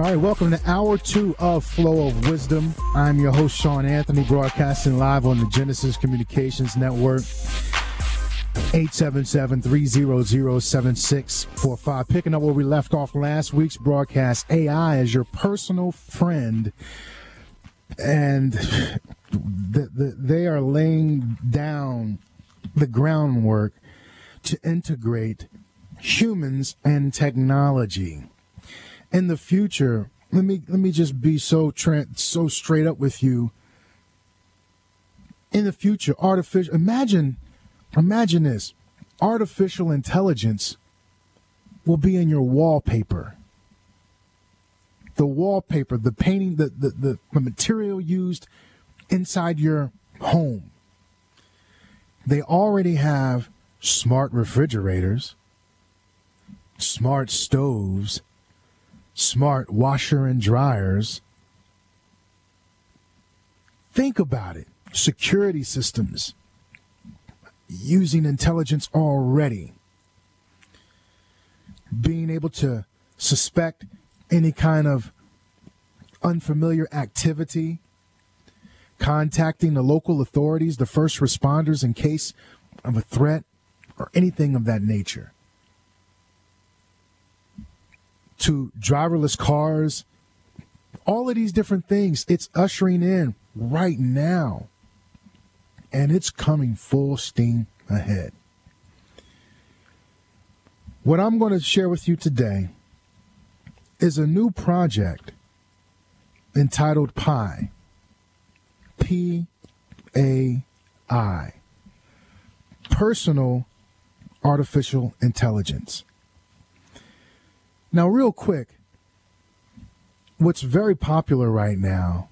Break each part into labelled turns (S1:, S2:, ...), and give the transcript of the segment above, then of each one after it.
S1: right, welcome to Hour 2 of Flow of Wisdom. I'm your host, Sean Anthony, broadcasting live on the Genesis Communications Network, 877-300-7645. Picking up where we left off last week's broadcast, AI is your personal friend, and they are laying down the groundwork to integrate humans and technology. In the future, let me just be so straight up with you. In the future, imagine this. Artificial intelligence will be in your wallpaper. The wallpaper, the painting, the material used inside your home. They already have smart refrigerators, smart stoves, smart washer and dryers. Think about it. Security systems using intelligence already. Being able to suspect any kind of unfamiliar activity. Contacting the local authorities, the first responders in case of a threat or anything of that nature. To driverless cars, all of these different things, it's ushering in right now. And it's coming full steam ahead. What I'm going to share with you today is a new project entitled PAI. P-A-I. Personal Artificial Intelligence. Now, real quick, what's very popular right now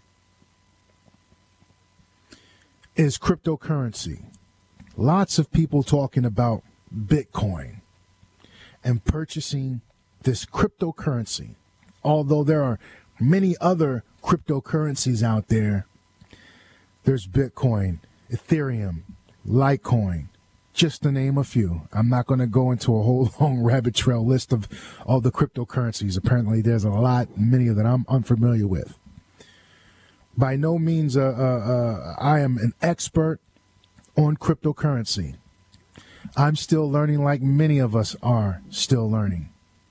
S1: is cryptocurrency. Lots of people talking about Bitcoin and purchasing this cryptocurrency. Although there are many other cryptocurrencies out there, there's Bitcoin, Ethereum, Litecoin, just to name a few. I'm not going to go into a whole long rabbit trail list of all the cryptocurrencies. Apparently, there's a lot, many of that I'm unfamiliar with. By no means I am an expert on cryptocurrency. I'm still learning, like many of us are still learning.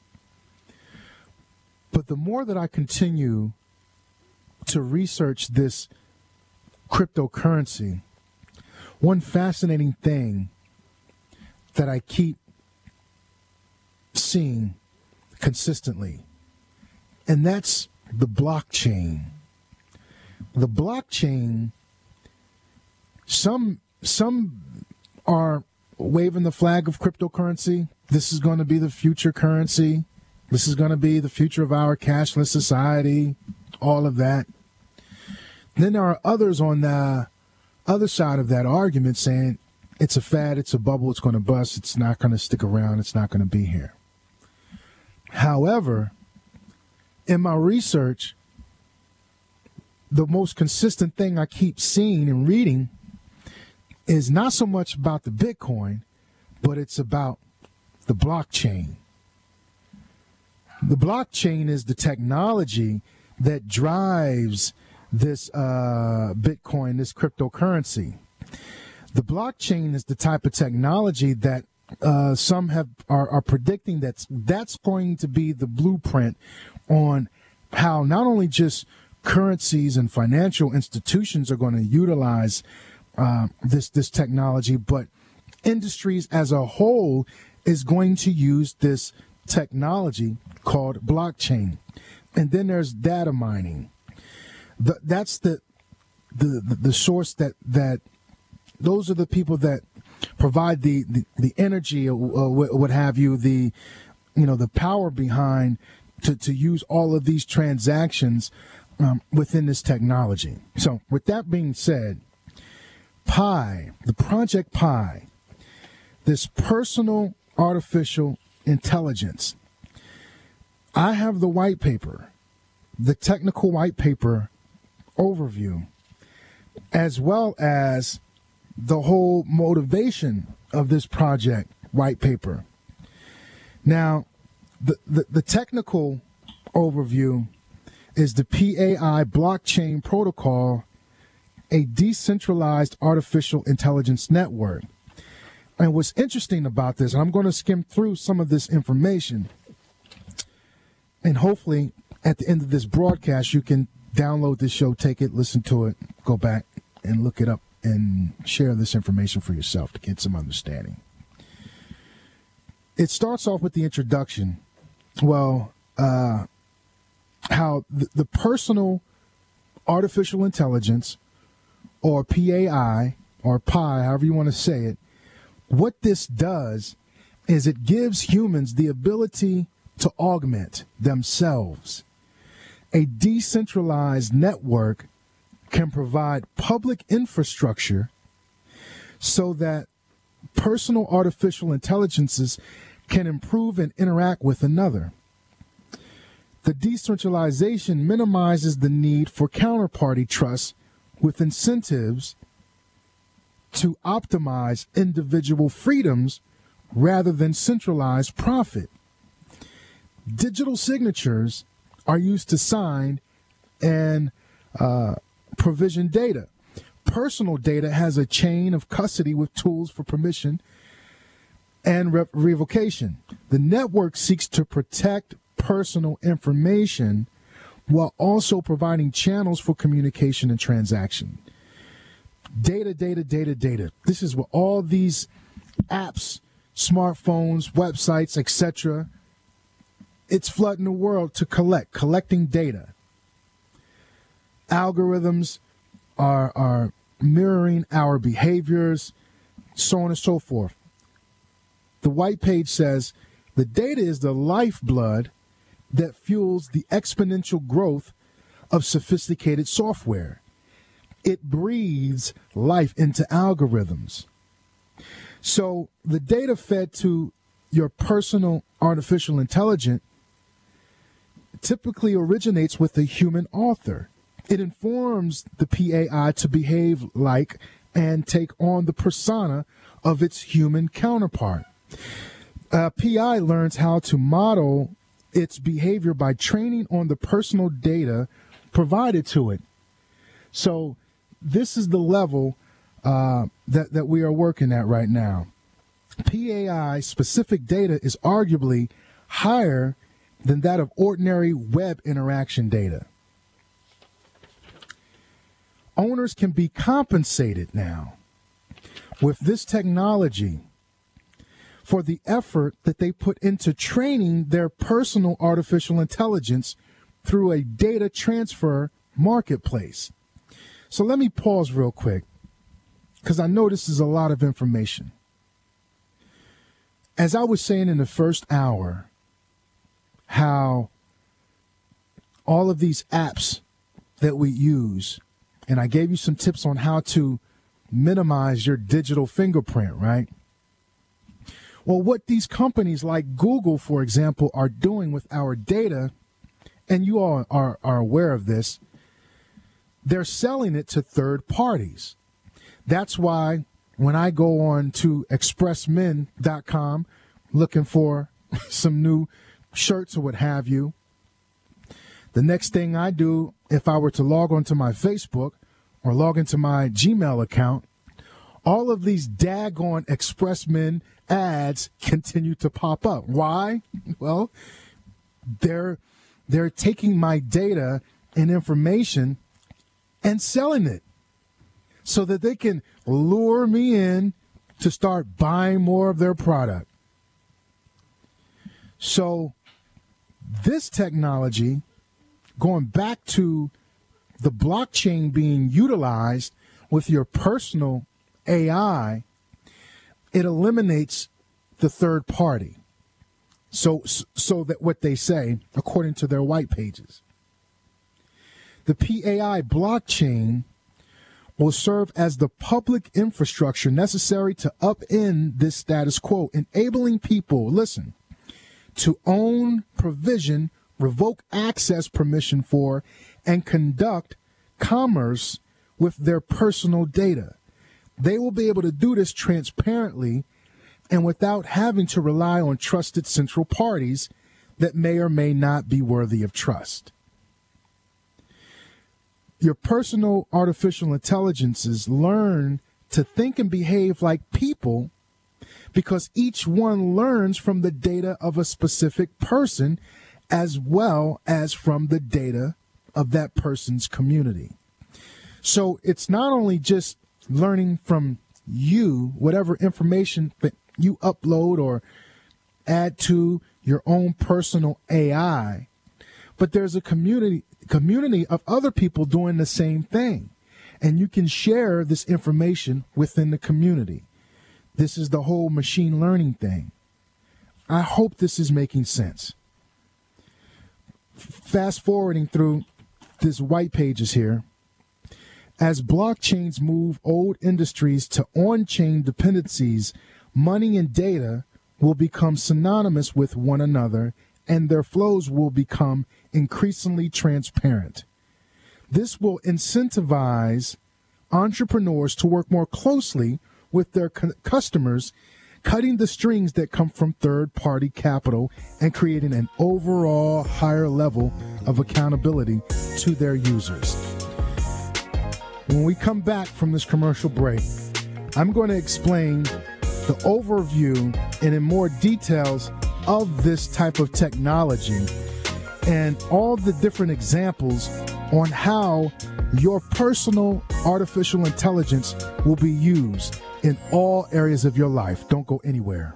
S1: But the more that I continue to research this cryptocurrency, one fascinating thing that I keep seeing consistently, and that's the blockchain. The blockchain, some are waving the flag of cryptocurrency. This is going to be the future currency. This is going to be the future of our cashless society, all of that. Then there are others on the other side of that argument saying it's a fad, it's a bubble, it's going to bust, it's not going to stick around, it's not going to be here. However, in my research, the most consistent thing I keep seeing and reading is not so much about the Bitcoin, but it's about the blockchain. The blockchain is the technology that drives this Bitcoin, this cryptocurrency. The blockchain is the type of technology that some are predicting that's going to be the blueprint on how not only just currencies and financial institutions are going to utilize this technology, but industries as a whole is going to use this technology called blockchain. And then there's data mining. That's the source that those are the people that provide the energy or what have you, the power behind to use all of these transactions within this technology. So with that being said, PAI, the Project PAI, this personal artificial intelligence, I have the white paper, the technical white paper overview, as well as the whole motivation of this project white paper. Now, the technical overview is the PAI blockchain protocol, a decentralized artificial intelligence network. And what's interesting about this, and I'm going to skim through some of this information, and hopefully at the end of this broadcast, you can download this show, take it, listen to it, go back and look it up and share this information for yourself to get some understanding. It starts off with the introduction. Well, how the personal artificial intelligence, or PAI, or PI, however you want to say it, what this does is it gives humans the ability to augment themselves. A decentralized network can provide public infrastructure so that personal artificial intelligences can improve and interact with another. The decentralization minimizes the need for counterparty trust with incentives to optimize individual freedoms rather than centralized profit. Digital signatures are used to sign and provision data. Personal data has a chain of custody with tools for permission and revocation. The network seeks to protect personal information while also providing channels for communication and transaction. Data, data, data, data. This is what all these apps, smartphones, websites, etc., it's flooding the world to collecting data. Algorithms are mirroring our behaviors, so on and so forth. The white page says, the data is the lifeblood that fuels the exponential growth of sophisticated software. It breathes life into algorithms. So the data fed to your personal artificial intelligence typically originates with a human author. It informs the PAI to behave like and take on the persona of its human counterpart. PI learns how to model its behavior by training on the personal data provided to it. So this is the level that we are working at right now. PAI specific data is arguably higher than that of ordinary web interaction data. Owners can be compensated now with this technology for the effort that they put into training their personal artificial intelligence through a data transfer marketplace. So let me pause real quick, because I know this is a lot of information. As I was saying in the first hour, how all of these apps that we use, and I gave you some tips on how to minimize your digital fingerprint, right? Well, what these companies like Google, for example, are doing with our data, and you all are aware of this, they're selling it to third parties. That's why when I go on to expressmen.com looking for some new shirts or what have you, the next thing I do, if I were to log onto my Facebook or log into my Gmail account, all of these daggone Expressmen ads continue to pop up. Why? Well, they're taking my data and information and selling it so that they can lure me in to start buying more of their product. So this technology, going back to the blockchain being utilized with your personal AI, it eliminates the third party. So that what they say, according to their white pages, the PAI blockchain will serve as the public infrastructure necessary to upend this status quo, enabling people, listen, to own, provision, revoke access permission for, and conduct commerce with their personal data. They will be able to do this transparently and without having to rely on trusted central parties that may or may not be worthy of trust. your personal artificial intelligences learn to think and behave like people because each one learns from the data of a specific person as well as from the data of that person's community. So it's not only just learning from you, whatever information that you upload or add to your own personal AI, but there's a community of other people doing the same thing. And you can share this information within the community. This is the whole machine learning thing. I hope this is making sense. Fast forwarding through this white pages here. As blockchains move old industries to on-chain dependencies, money and data will become synonymous with one another, and their flows will become increasingly transparent. This will incentivize entrepreneurs to work more closely with their customers, cutting the strings that come from third-party capital and creating an overall higher level of accountability to their users. When we come back from this commercial break, I'm going to explain the overview and in more details of this type of technology and all the different examples on how your personal artificial intelligence will be used in all areas of your life. Don't go anywhere.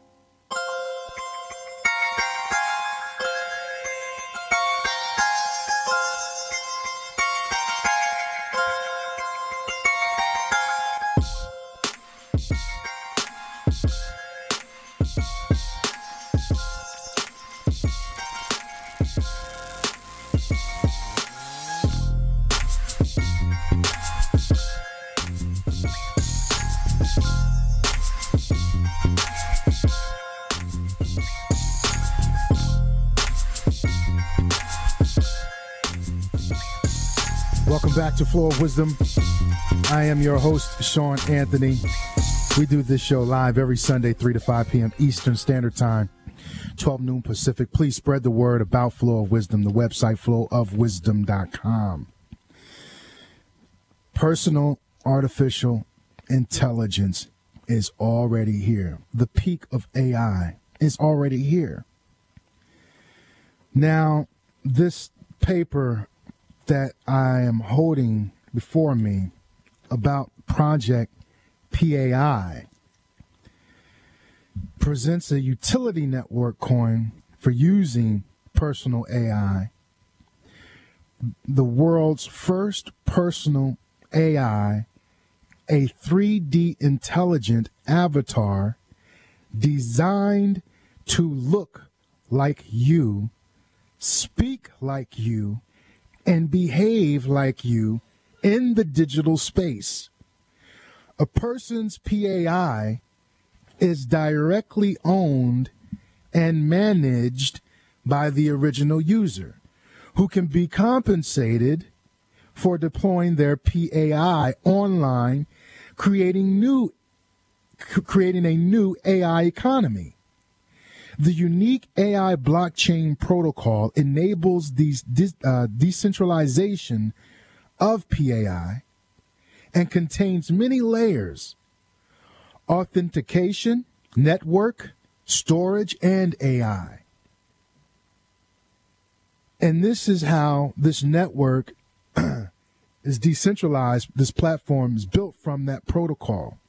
S1: Welcome back to Flow of Wisdom. I am your host, Sean Anthony. We do this show live every Sunday, 3 to 5 p.m. Eastern Standard Time, 12 noon Pacific. Please spread the word about Flow of Wisdom, the website flowofwisdom.com. Personal artificial intelligence is already here. The peak of AI is already here. Now, this paper that I am holding before me about Project PAI presents a utility network coin for using personal AI, the world's first personal AI, a 3D intelligent avatar designed to look like you, speak like you, and behave like you in the digital space. A person's PAI is directly owned and managed by the original user, who can be compensated for deploying their PAI online, creating a new AI economy. The unique AI blockchain protocol enables these decentralization of PAI and contains many layers: authentication, network, storage, and AI. And this is how this network is decentralized. This platform is built from that protocol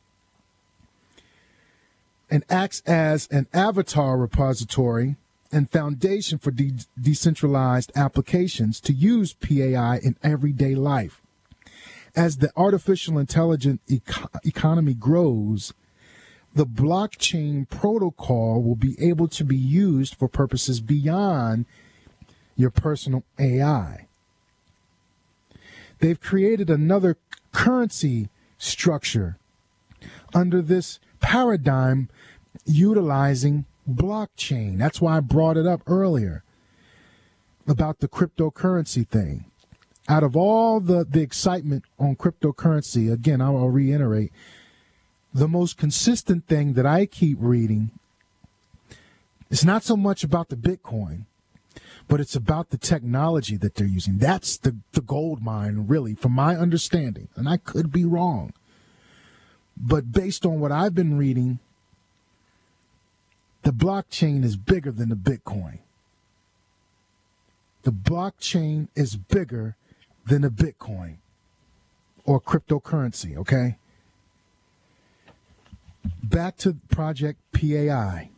S1: and acts as an avatar repository and foundation for decentralized applications to use PAI in everyday life. As the artificial intelligence economy grows, the blockchain protocol will be able to be used for purposes beyond your personal AI. They've created another currency structure under this paradigm utilizing blockchain. That's why I brought it up earlier about the cryptocurrency thing. Out of all the excitement on cryptocurrency, again, I'll reiterate, the most consistent thing that I keep reading is not so much about the Bitcoin, but it's about the technology that they're using. That's the gold mine, really, from my understanding. And I could be wrong. But based on what I've been reading, the blockchain is bigger than the Bitcoin. The blockchain is bigger than the Bitcoin or cryptocurrency, okay? Back to Project PAI.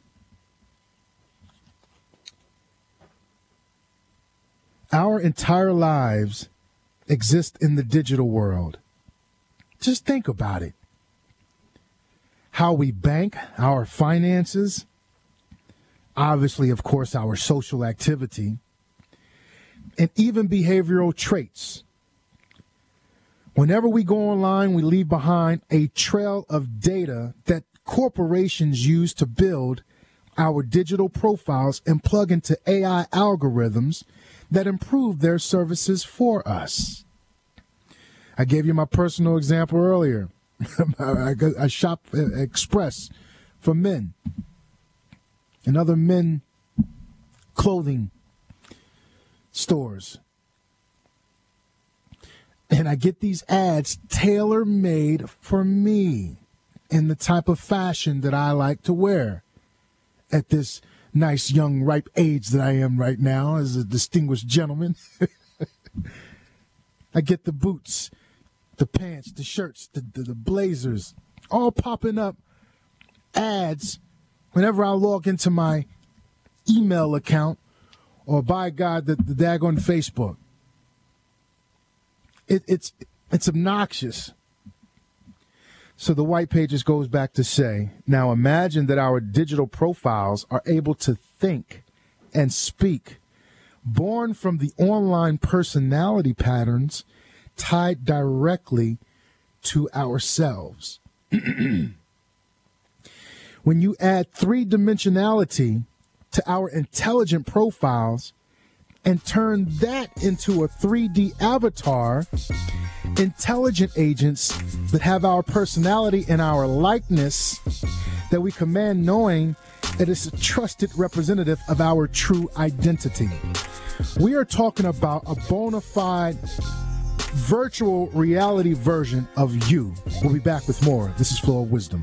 S1: Our entire lives exist in the digital world. Just think about it. How we bank, our finances, obviously, of course, our social activity, and even behavioral traits. Whenever we go online, we leave behind a trail of data that corporations use to build our digital profiles and plug into AI algorithms that improve their services for us. I gave you my personal example earlier. I shop at Express for men and other men clothing stores. And I get these ads tailor-made for me in the type of fashion that I like to wear at this nice, young, ripe age that I am right now as a distinguished gentleman. I get the boots, the pants, the shirts, the blazers, all popping up ads whenever I log into my email account or, by God, the daggone Facebook. It's obnoxious. So the white pages goes back to say, now imagine that our digital profiles are able to think and speak, born from the online personality patterns tied directly to ourselves. When you add three-dimensionality to our intelligent profiles and turn that into a 3D avatar, intelligent agents that have our personality and our likeness that we command, knowing it is a trusted representative of our true identity. We are talking about a bona fide virtual reality version of you. We'll be back with more. This is Flow of Wisdom.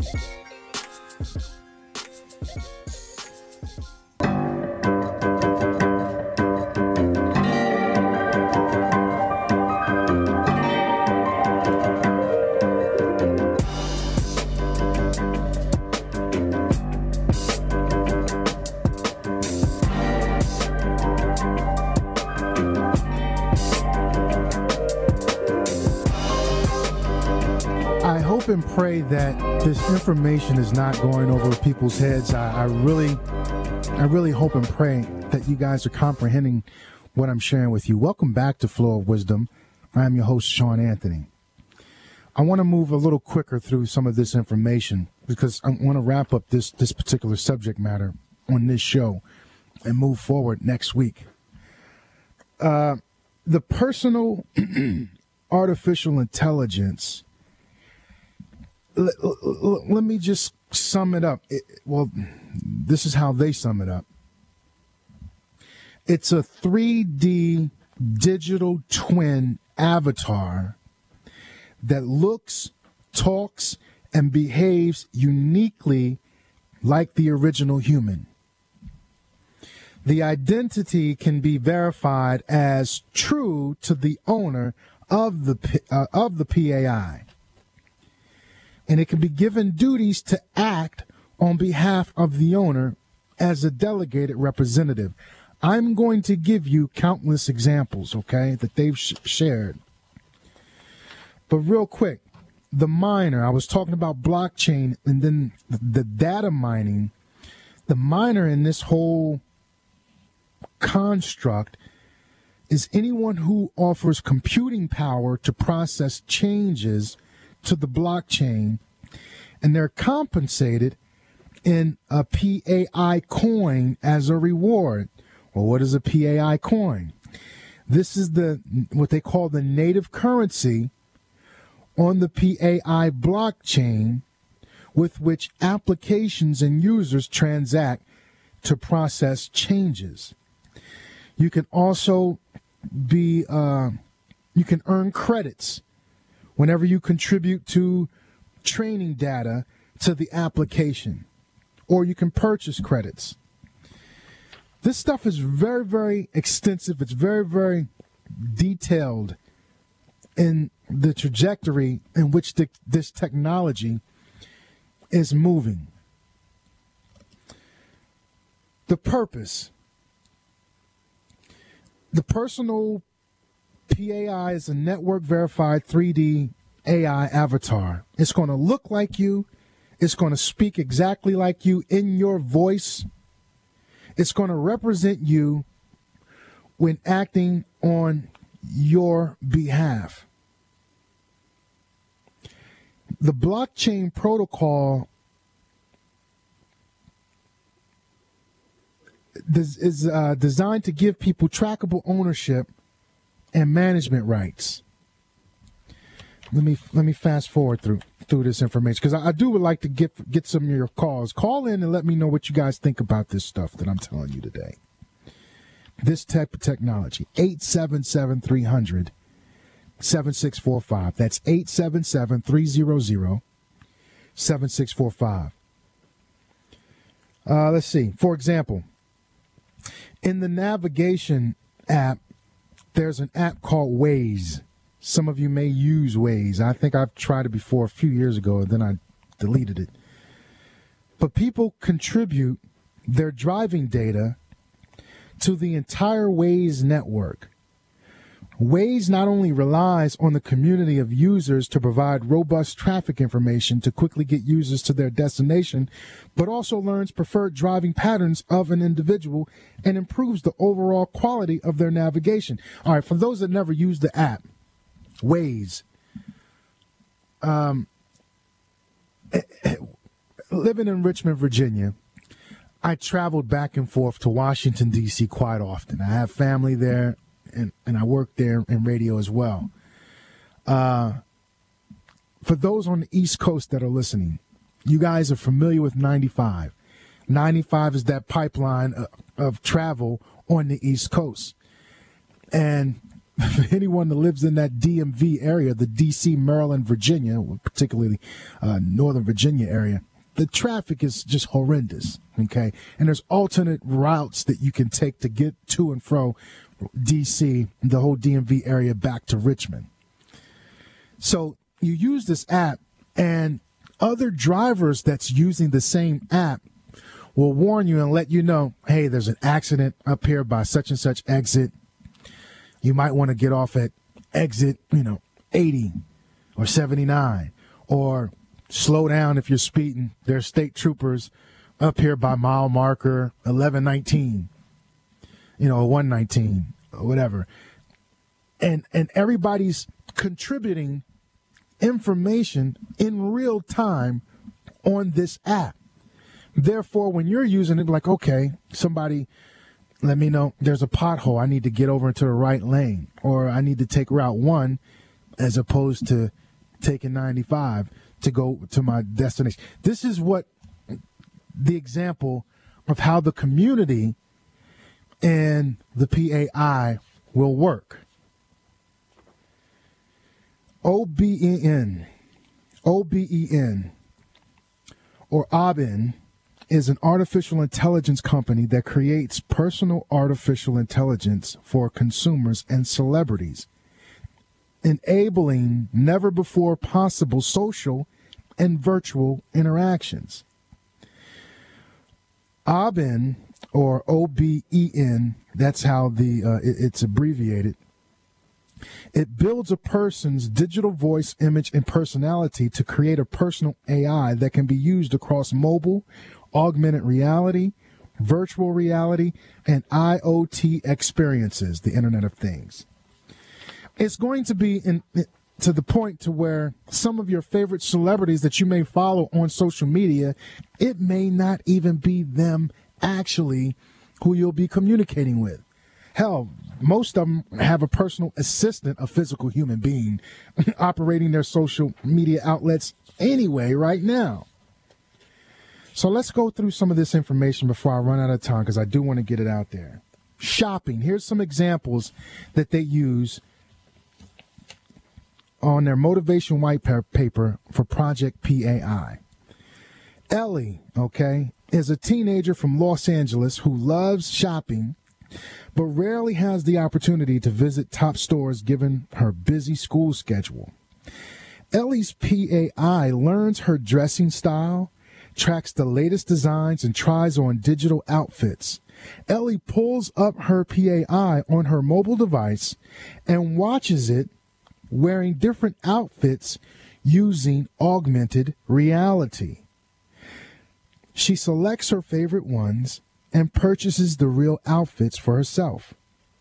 S1: And pray that this information is not going over people's heads. I really hope and pray that you guys are comprehending what I'm sharing with you. Welcome back to Flow of Wisdom. I am your host, Sean Anthony. I want to move a little quicker through some of this information because I want to wrap up this particular subject matter on this show and move forward next week. The personal artificial intelligence, let me just sum it up. This is how they sum it up. It's a 3D digital twin avatar that looks, talks, and behaves uniquely like the original human. The identity can be verified as true to the owner of the PAI. And it can be given duties to act on behalf of the owner as a delegated representative. I'm going to give you countless examples, okay, that they've shared. But real quick, the miner, I was talking about blockchain and then the data mining. The miner in this whole construct is anyone who offers computing power to process changes to the blockchain, and they're compensated in a PAI coin as a reward. Well, what is a PAI coin? This is what they call the native currency on the PAI blockchain with which applications and users transact to process changes. You can also you can earn credits whenever you contribute to training data to the application, or you can purchase credits. This stuff is very, very extensive. It's very, very detailed in the trajectory in which this technology is moving. The purpose. The personal PAI is a network-verified 3D AI avatar. It's going to look like you. It's going to speak exactly like you in your voice. It's going to represent you when acting on your behalf. The blockchain protocol is designed to give people trackable ownership and management rights. Let me fast forward through this information, because I would like to get some of your calls. Call in and let me know what you guys think about this stuff that I'm telling you today. This type of technology. 877-300-7645. That's 877-300-7645. Let's see. For example, in the navigation app, there's an app called Waze. Some of you may use Waze. I think I've tried it before a few years ago, and then I deleted it. But people contribute their driving data to the entire Waze network. Waze not only relies on the community of users to provide robust traffic information to quickly get users to their destination, but also learns preferred driving patterns of an individual and improves the overall quality of their navigation. All right, for those that never use the app, Waze. Living in Richmond, Virginia, I traveled back and forth to Washington, D.C. quite often. I have family there, and I work there in radio as well. For those on the East Coast that are listening, you guys are familiar with 95. 95 is that pipeline of travel on the East Coast. And for anyone that lives in that DMV area, the D.C., Maryland, Virginia, particularly Northern Virginia area, the traffic is just horrendous, okay? And there's alternate routes that you can take to get to and fro D.C., the whole DMV area, back to Richmond. So you use this app, and other drivers that's using the same app will warn you and let you know, hey, there's an accident up here by such and such exit. You might want to get off at exit, 80 or 79, or slow down if you're speeding. There's state troopers up here by mile marker 1119, or 119, or whatever. And everybody's contributing information in real time on this app. Therefore, when you're using it, like, okay, somebody let me know there's a pothole. I need to get over into the right lane, or I need to take Route 1 as opposed to taking 95 to go to my destination. This is what the example of how the community and the PAI will work. OBEN, or OBEN, is an artificial intelligence company that creates personal artificial intelligence for consumers and celebrities, enabling never-before possible social and virtual interactions. OBEN, or OBEN, that's how it's abbreviated. It builds a person's digital voice, image, and personality to create a personal AI that can be used across mobile, augmented reality, virtual reality, and IoT experiences, the Internet of Things. It's going to be to the point to where some of your favorite celebrities that you may follow on social media, it may not even be them actually who you'll be communicating with. Hell, most of them have a personal assistant, a physical human being, operating their social media outlets anyway right now. So let's go through some of this information before I run out of time, because I do want to get it out there. shopping. Here's some examples that they use on their motivation white paper for Project PAI. Ellie, okay, is a teenager from Los Angeles who loves shopping, but rarely has the opportunity to visit top stores given her busy school schedule. Ellie's PAI learns her dressing style, tracks the latest designs, and tries on digital outfits. Ellie pulls up her PAI on her mobile device and watches it wearing different outfits using augmented reality. She selects her favorite ones and purchases the real outfits for herself.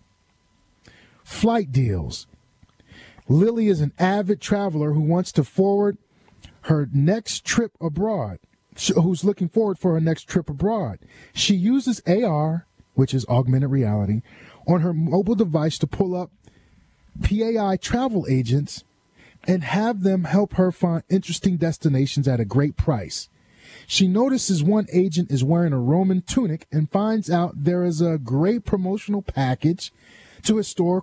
S1: Flight deals. Lily is an avid traveler who wants to forward her next trip abroad, who's looking forward for her next trip abroad. She uses AR, which is augmented reality, on her mobile device to pull up PAI travel agents and have them help her find interesting destinations at a great price. She notices one agent is wearing a Roman tunic and finds out there is a great promotional package to historic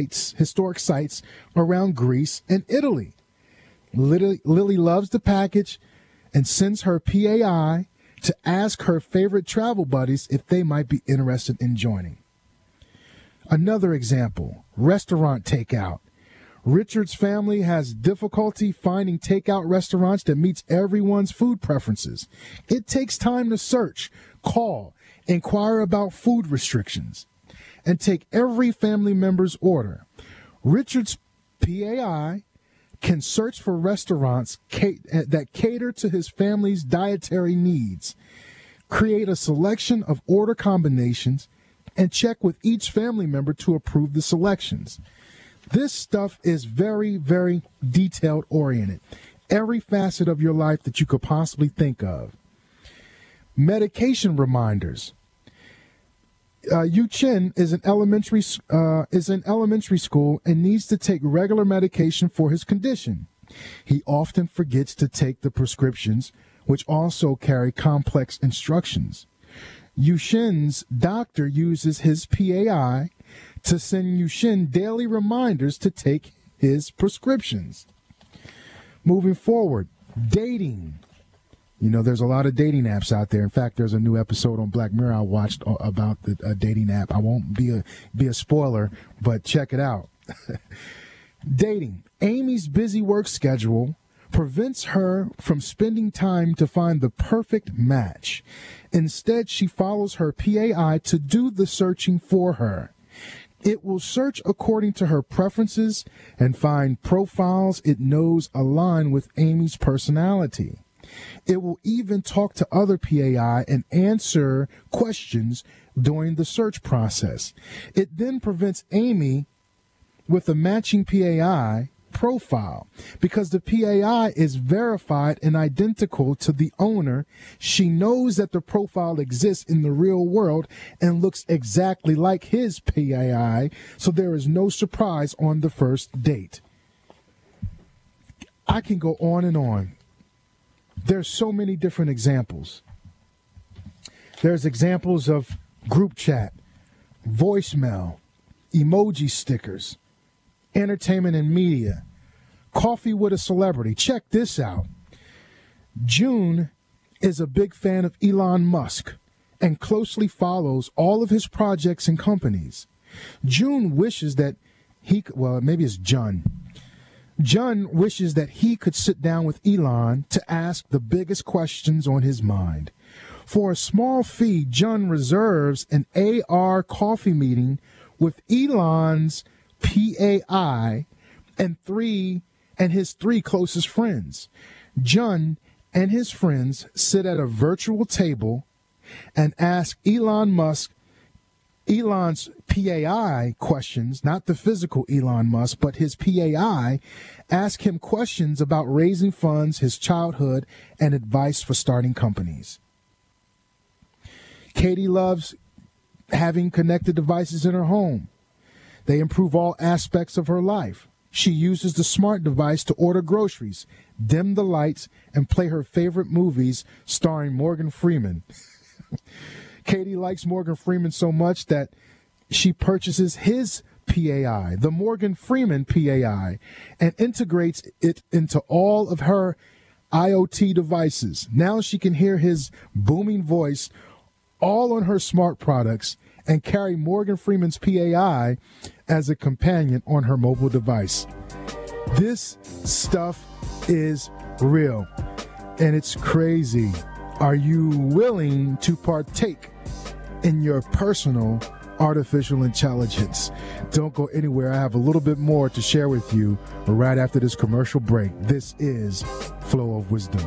S1: sites around Greece and Italy. Lily loves the package and sends her PAI to ask her favorite travel buddies if they might be interested in joining. Another example, restaurant takeout. Richard's family has difficulty finding takeout restaurants that meets everyone's food preferences. It takes time to search, call, inquire about food restrictions, and take every family member's order. Richard's PAI can search for restaurants that cater to his family's dietary needs, create a selection of order combinations, and check with each family member to approve the selections. This stuff is very, very detailed-oriented. Every facet of your life that you could possibly think of. Medication reminders. Yu Chen is in elementary school and needs to take regular medication for his condition. He often forgets to take the prescriptions, which also carry complex instructions. Yu Shen's doctor uses his PAI to send Yu Shen daily reminders to take his prescriptions. Moving forward, dating. You know, there's a lot of dating apps out there. In fact, there's a new episode on Black Mirror I watched about the dating app. I won't be a spoiler, but check it out. Dating. Amy's busy work schedule prevents her from spending time to find the perfect match. Instead, she follows her PAI to do the searching for her. It will search according to her preferences and find profiles it knows align with Amy's personality. It will even talk to other PAI and answer questions during the search process. It then presents Amy with a matching PAI profile. Because the PAI is verified and identical to the owner, she knows that the profile exists in the real world and looks exactly like his PAI, so there is no surprise on the first date. I can go on and on. There's so many different examples. There's examples of group chat, voicemail, emoji stickers, entertainment and media, coffee with a celebrity. Check this out. June is a big fan of Elon Musk and closely follows all of his projects and companies. June wishes that Jun wishes that he could sit down with Elon to ask the biggest questions on his mind. For a small fee, Jun reserves an AR coffee meeting with Elon's PAI and his three closest friends. Jun and his friends sit at a virtual table and ask Elon's PAI questions, not the physical Elon Musk, but his PAI, ask him questions about raising funds, his childhood, and advice for starting companies. Katie loves having connected devices in her home. They improve all aspects of her life. She uses the smart device to order groceries, dim the lights, and play her favorite movies starring Morgan Freeman. Katie likes Morgan Freeman so much that she purchases his PAI, the Morgan Freeman PAI, and integrates it into all of her IoT devices. Now she can hear his booming voice all on her smart products and carry Morgan Freeman's PAI as a companion on her mobile device. This stuff is real, and it's crazy. Are you willing to partake in your personal artificial intelligence? Don't go anywhere. I have a little bit more to share with you right after this commercial break. This is Flow of Wisdom.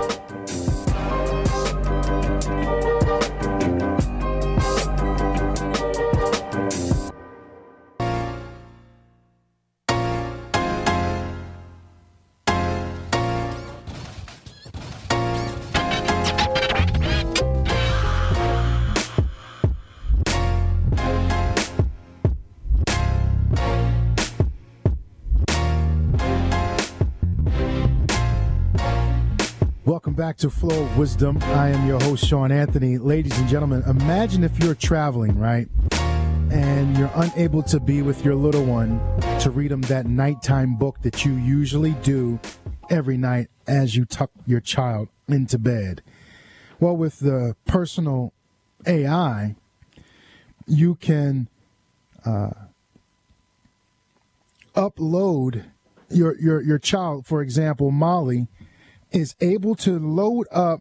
S1: Welcome back to Flow of Wisdom. I am your host, Sean Anthony. Ladies and gentlemen, imagine if you're traveling, right? And you're unable to be with your little one to read them that nighttime book that you usually do every night as you tuck your child into bed. Well, with the personal AI, you can upload your child. For example, Molly is able to load up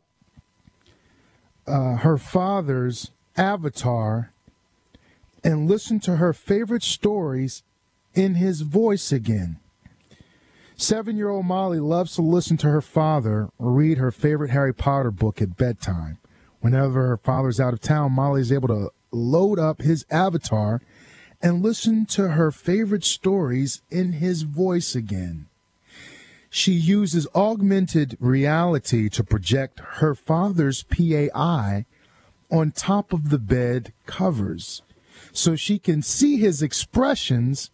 S1: her father's avatar and listen to her favorite stories in his voice again. 7-year-old Molly loves to listen to her father read her favorite Harry Potter book at bedtime. Whenever her father's out of town, Molly is able to load up his avatar and listen to her favorite stories in his voice again. She uses augmented reality to project her father's PAI on top of the bed covers so she can see his expressions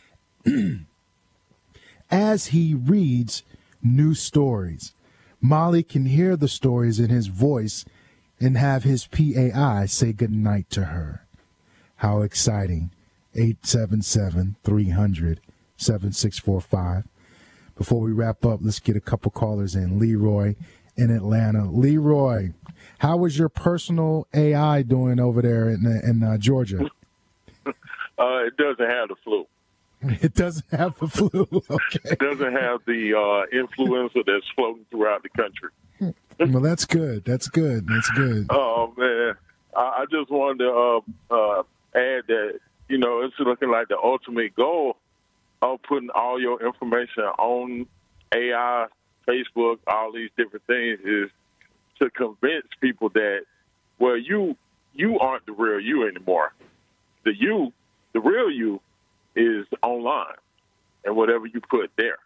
S1: as he reads new stories. Molly can hear the stories in his voice and have his PAI say goodnight to her. How exciting. 877-300-7645. Before we wrap up, let's get a couple callers in. Leroy in Atlanta. Leroy, how is your personal AI doing over there in Georgia?
S2: It doesn't have the flu.
S1: It doesn't have the flu. Okay.
S2: It doesn't have the influenza that's floating throughout the country.
S1: Well, that's good. That's good. That's good.
S2: Oh, man. I just wanted to add that, you know, it's looking like the ultimate goal of putting all your information on AI, Facebook, all these different things is to convince people that, well, you aren't the real you anymore. The real you is online and whatever you put there.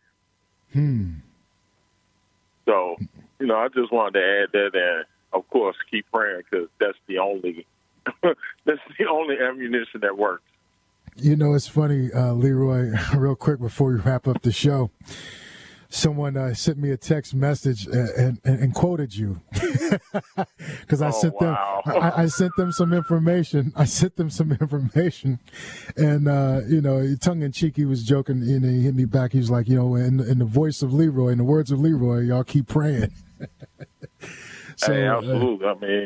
S2: So, you know, I just wanted to add that, and of course, keep praying because that's the only ammunition that works.
S1: You know, it's funny, Leroy, real quick before we wrap up the show, someone sent me a text message and quoted you because I sent them some information. And, you know, tongue in cheek, he was joking, and he hit me back. He was like, you know, in the voice of Leroy, in the words of Leroy, y'all keep praying.
S2: So, hey, absolutely. I mean,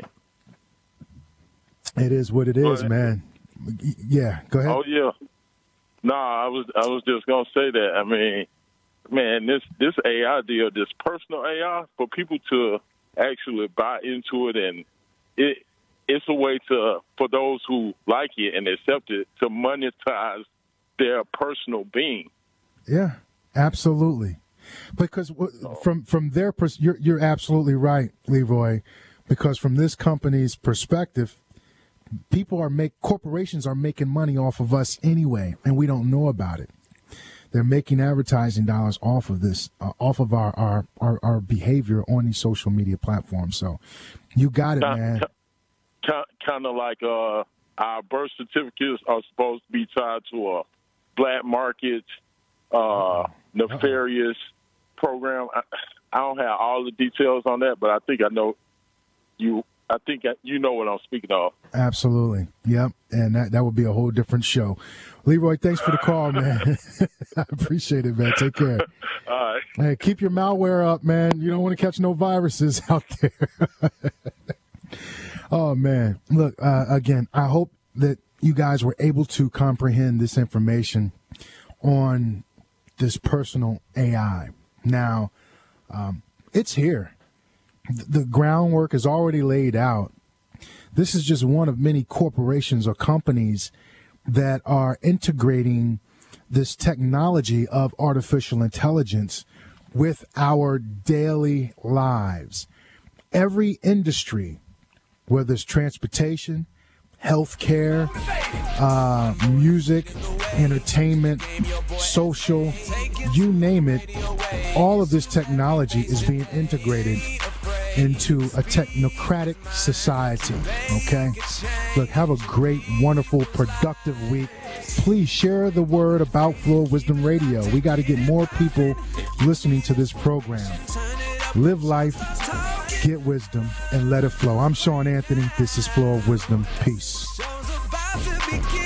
S1: it is what it is, man. Yeah, go ahead.
S2: Oh yeah, no, I was just gonna say that. I mean, man, this AI deal, this personal AI, for people to actually buy into it, and it's a way for those who like it and accept it to monetize their personal being.
S1: Yeah, absolutely. Because from their you're absolutely right, Leroy. Because from this company's perspective, corporations are making money off of us anyway, and we don't know about it. They're making advertising dollars off of this, off of our behavior on these social media platforms. So you got it, man.
S2: Kind of like our birth certificates are supposed to be tied to a black market, nefarious program. I don't have all the details on that, but I think I know I think you know what I'm speaking of.
S1: Absolutely. Yep. And that would be a whole different show. Leroy, thanks for the call, man. I appreciate it, man. Take care.
S2: All right.
S1: Hey, keep your malware up, man. You don't want to catch no viruses out there. Oh, man. Look, again, I hope that you guys were able to comprehend this information on this personal AI. Now, it's here. The groundwork is already laid out. This is just one of many corporations or companies that are integrating this technology of artificial intelligence with our daily lives. Every industry, whether it's transportation, healthcare, music, entertainment, social, you name it, all of this technology is being integrated into a technocratic society, okay? Look, have a great, wonderful, productive week. Please share the word about Flow of Wisdom Radio. We got to get more people listening to this program. Live life, get wisdom, and let it flow. I'm Sean Anthony. This is Flow of Wisdom. Peace.